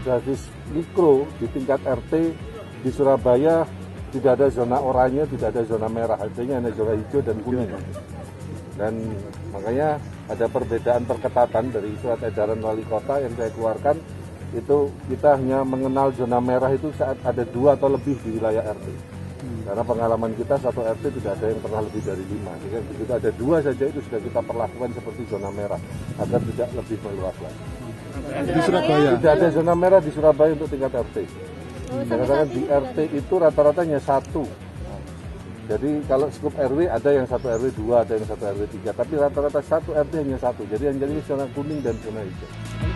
basis mikro di tingkat RT di Surabaya tidak ada zona oranye, tidak ada zona merah, artinya hanya zona hijau dan kuning. Dan makanya ada perbedaan perketatan dari surat edaran wali kota yang saya keluarkan, itu kita hanya mengenal zona merah itu saat ada 2 atau lebih di wilayah RT. Karena pengalaman kita satu RT tidak ada yang pernah lebih dari 5. Jadi begitu ada 2 saja itu sudah kita perlakukan seperti zona merah agar tidak lebih meluas lagi. Di Surabaya tidak ada zona merah di Surabaya untuk tingkat RT. Karena di RT itu rata-rata hanya 1. Jadi kalau skup RW ada yang 1 RW 2, ada yang 1 RW 3, tapi rata-rata 1 RT hanya 1. Jadi yang jadi zona kuning dan zona hijau.